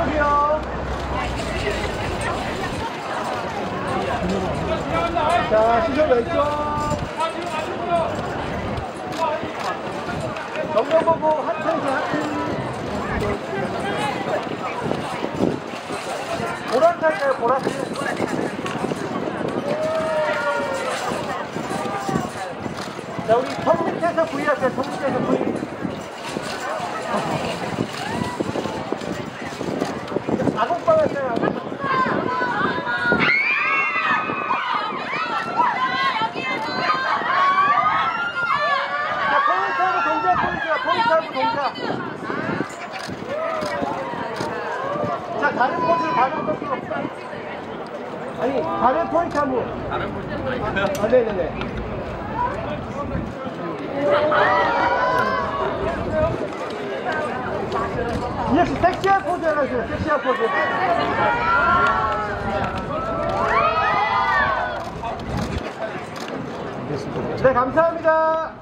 여기요. 자, 시선 왼쪽. 정면 보고 하트이지, 하트. 보라색이에요, 보라색. 자, 우리 턱 밑에서 V 할게요, 턱 밑에서 V. 아곡방 했어요, 아곡방. 자, 포인트하고 동작, 포인트하고 동작. 자, 다른 포즈. 아니, 다른 포인트 한 번. 다른 포인트? 아, 네네네. 이 역시 섹시한 포즈 하나 주세요. 섹시한 포즈. 네, 감사합니다.